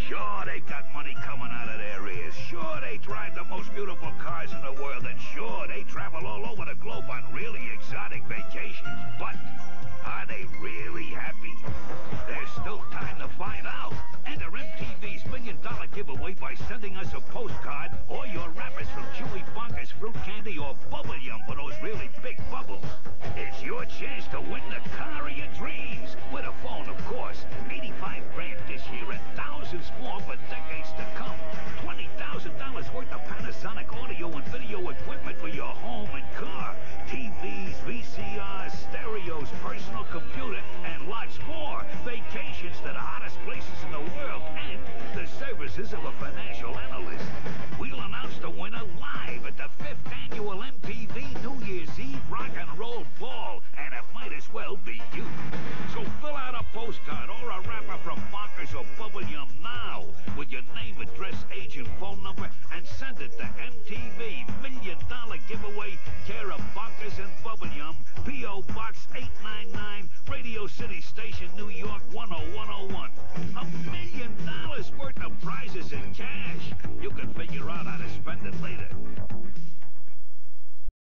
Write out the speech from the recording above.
Sure, they've got money coming out of their ears. Sure, they drive the most beautiful cars in the world. And sure, they travel all over the globe on really exotic vacations. But are they really happy? There's still time to find out. Enter MTV's $1 million giveaway by sending us a postcard or your wrappers from Chewy Bonkers fruit candy or bubble yum for those really big bubbles. It's your chance to win the car of your dreams. With a phone, of course. 85 grand this year and thousands more for decades to come. $20,000 worth of Panasonic audio and video equipment for your home and car. TVs, VCRs, stereos, personal computer, and lots more. Vacations to the hottest places in the world and the services of a financial analyst. We'll announce the winner live at the 5th annual MTV New Year's Eve Rock and Roll Ball, and it might as well be you. So fill out a postcard or a wrapper from Bonkers or Bubble Yum now with your name, address, age, and phone number, and send it to MTV $1 million giveaway, care of Bonkers and Bubble Yum, P.O. Box 899, Radio City Station, New York 10101. $1 million worth of prizes in cash. You can figure out how to spend it later.